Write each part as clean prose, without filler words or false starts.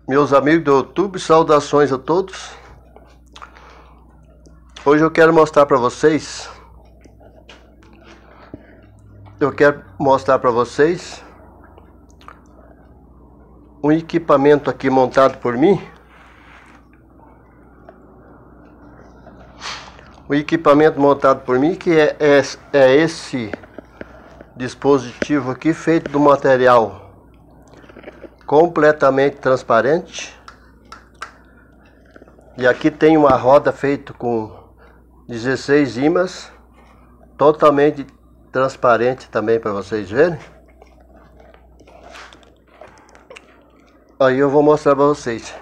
Meus amigos do YouTube, saudações a todos. Hoje eu quero mostrar para vocês um equipamento aqui montado por mim. O equipamento montado por mim que é esse dispositivo aqui, feito do material completamente transparente. E aqui tem uma roda feita com 16 ímãs, totalmente transparente também, para vocês verem. Aí eu vou mostrar para vocês.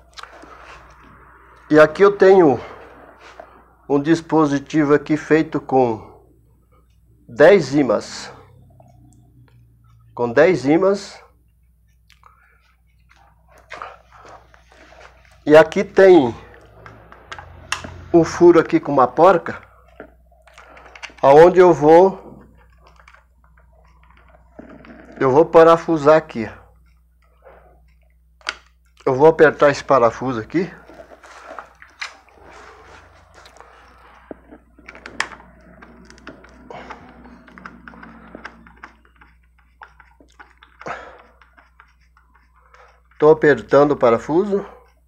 E aqui eu tenho um dispositivo aqui feito com 10 ímãs. Com 10 ímãs. E aqui tem um furo aqui com uma porca, aonde eu vou parafusar aqui. Eu vou apertar esse parafuso aqui. Estou apertando o parafuso.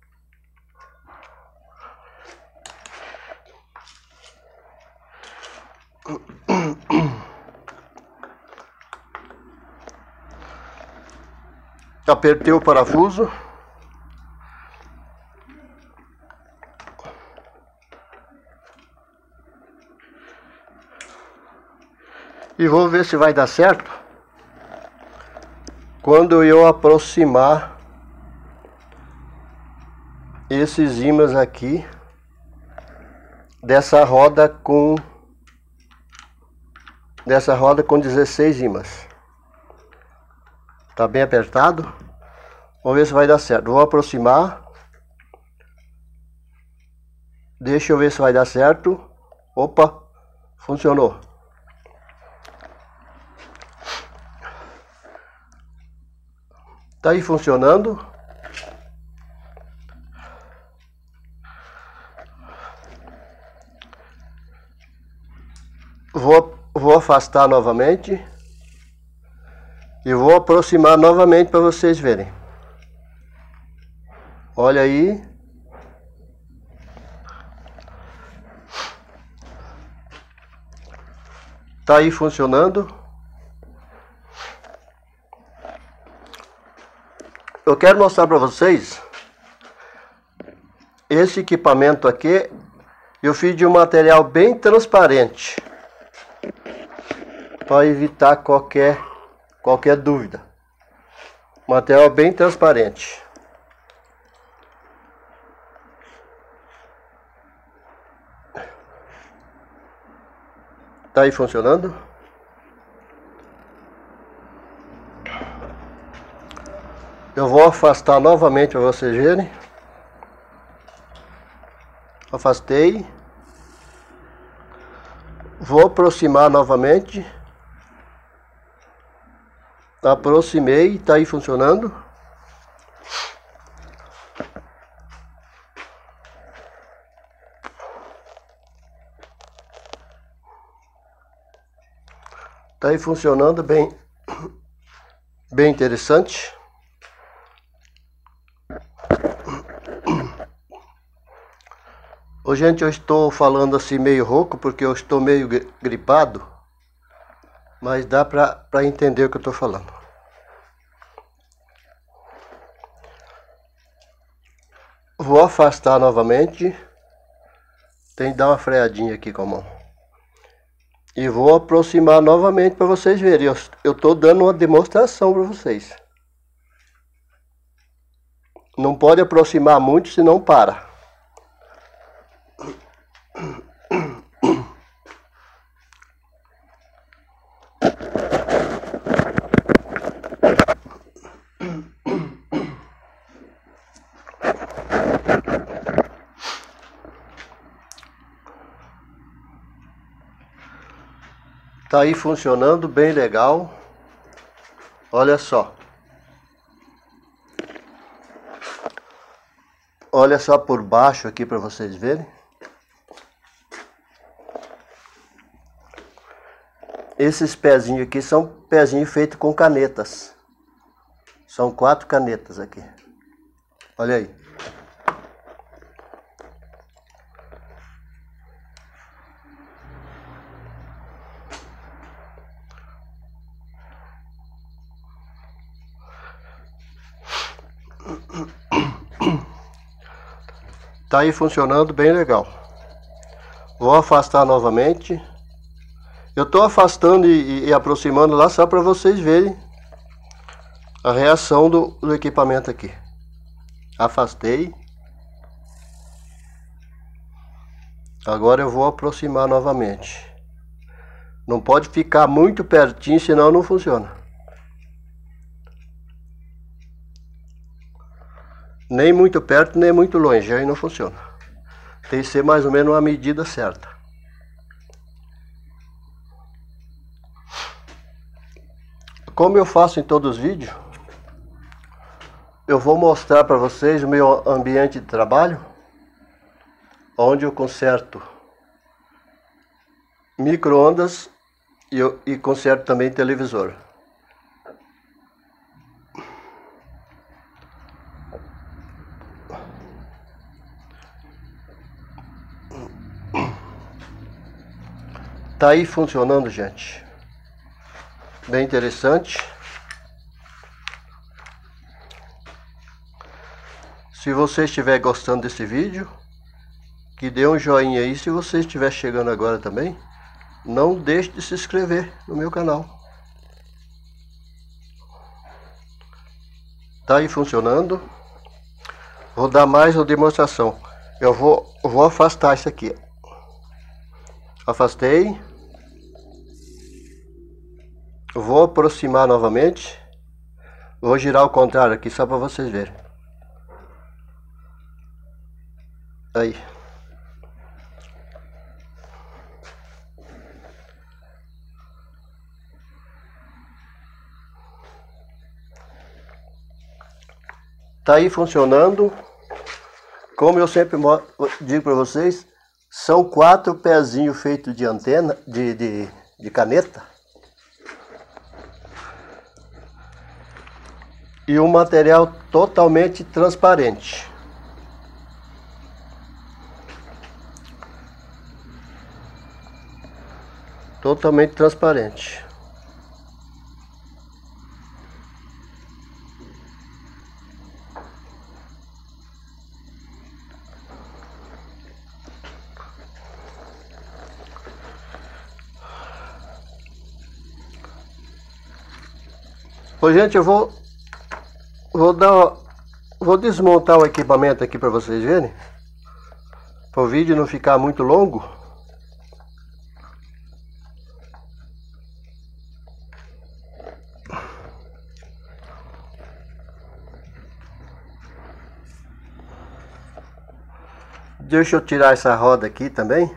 Apertei o parafuso. E vou ver se vai dar certo quando eu aproximar esses ímãs aqui dessa roda com 16 ímãs. Tá bem apertado. Vamos ver se vai dar certo. Vou aproximar. Deixa eu ver se vai dar certo. Opa, funcionou. Tá aí funcionando. Vou afastar novamente. E vou aproximar novamente para vocês verem. Olha aí. Tá aí funcionando. Eu quero mostrar para vocês esse equipamento aqui. Eu fiz de um material bem transparente, para evitar qualquer dúvida. Material bem transparente. Tá aí funcionando. Eu vou afastar novamente para vocês verem. Afastei. Vou aproximar novamente. Aproximei, tá aí funcionando. Tá aí funcionando bem interessante. Ô, gente, eu estou falando assim meio rouco porque eu estou meio gripado, mas dá para entender o que eu estou falando. Vou afastar novamente. Tem que dar uma freadinha aqui com a mão. E vou aproximar novamente para vocês verem. Eu estou dando uma demonstração para vocês. Não pode aproximar muito, senão para. Tá aí funcionando bem legal. Olha só. Olha só por baixo aqui para vocês verem. Esses pezinhos aqui são pezinhos feitos com canetas. São 4 canetas aqui. Olha aí. Tá aí funcionando bem legal. Vou afastar novamente. Eu tô afastando e aproximando lá só para vocês verem a reação do equipamento aqui. Afastei. Agora eu vou aproximar novamente. Não pode ficar muito pertinho, senão não funciona. Nem muito perto, nem muito longe, aí não funciona. Tem que ser mais ou menos uma medida certa. Como eu faço em todos os vídeos, eu vou mostrar para vocês o meu ambiente de trabalho, onde eu conserto micro-ondas e conserto também televisor. Tá aí funcionando, gente. Bem interessante. Se você estiver gostando desse vídeo, que dê um joinha aí. Se você estiver chegando agora também, não deixe de se inscrever no meu canal. Tá aí funcionando. Vou dar mais uma demonstração. Eu vou afastar isso aqui. Afastei. Vou aproximar novamente. Vou girar ao contrário aqui só para vocês verem. Aí. Tá aí funcionando. Como eu sempre digo para vocês, são 4 pezinhos feitos de antena, de caneta. E um material totalmente transparente. Totalmente transparente. Pois, gente, eu vou desmontar o equipamento aqui para vocês verem, para o vídeo não ficar muito longo. Deixa eu tirar essa roda aqui também.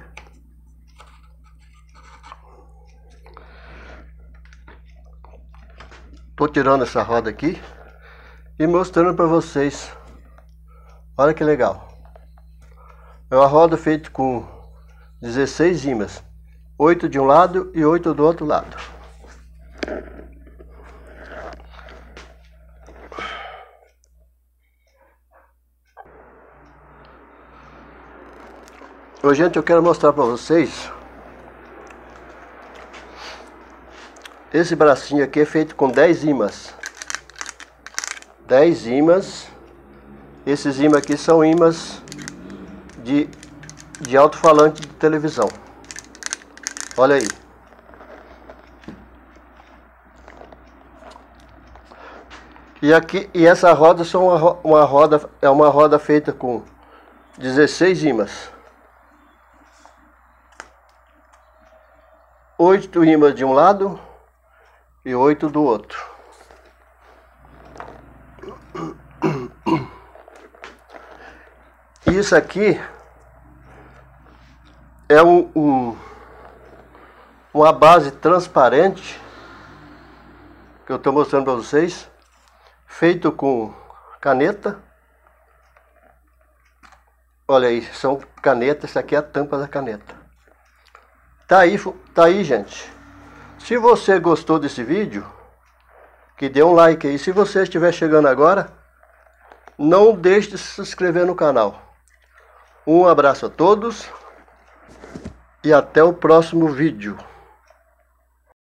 Tô tirando essa roda aqui e mostrando para vocês. Olha que legal. É uma roda feita com 16 ímãs, 8 de um lado e 8 do outro lado. Hoje, gente, eu quero mostrar para vocês. Esse bracinho aqui é feito com 10 ímãs. 10 ímãs. Esses ímãs aqui são ímãs de alto-falante de televisão. Olha aí. E essa roda é uma roda feita com 16 ímãs. 8 ímãs de um lado e 8 do outro. Isso aqui é uma base transparente que eu estou mostrando para vocês, feito com caneta. Olha aí, são canetas, essa aqui é a tampa da caneta. Tá aí, gente. Se você gostou desse vídeo, que dê um like aí. Se você estiver chegando agora, não deixe de se inscrever no canal. Um abraço a todos e até o próximo vídeo.